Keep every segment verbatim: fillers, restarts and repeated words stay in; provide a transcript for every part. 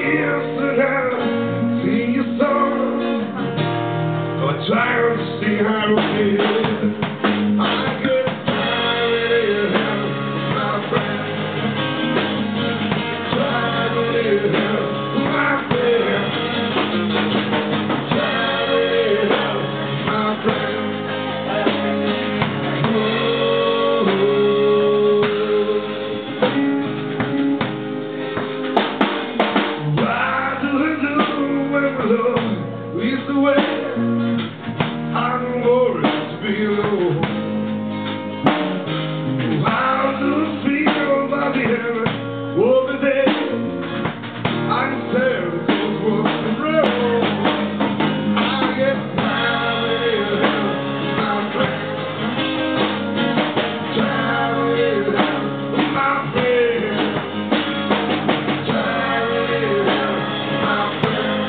Trying to see how it is. I get tired of my friend. Tired of my friend. Tired of my friend. Why do we do when we love? We used to wait. I'm worried to be alone. How do I feel about the end of the day? I'm sad because what's the road? I get tired of my friend. Tired of my friend. Tired of my friend.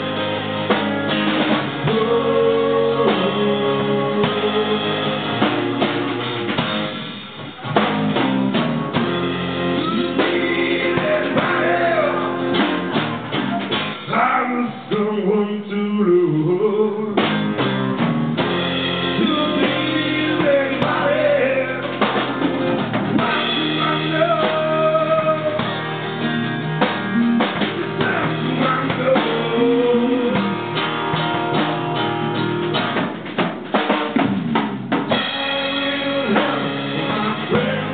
Someone to lose. To be anybody. I know. I know. My friends.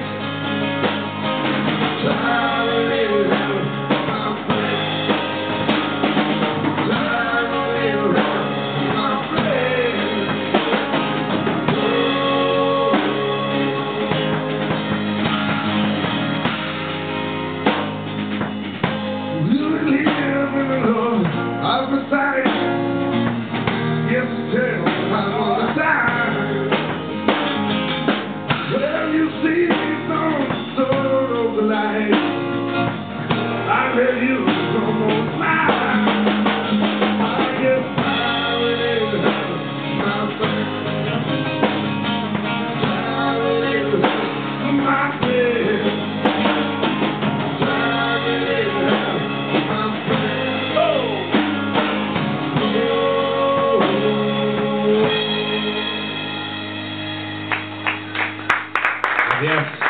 Tired of my friends. I've decided, yes, tell I'm all the time. Well, you see, don't throw the light. I let you come on mine. I get tired of my friend. Tired of my friend. Tired of my friend. Yes.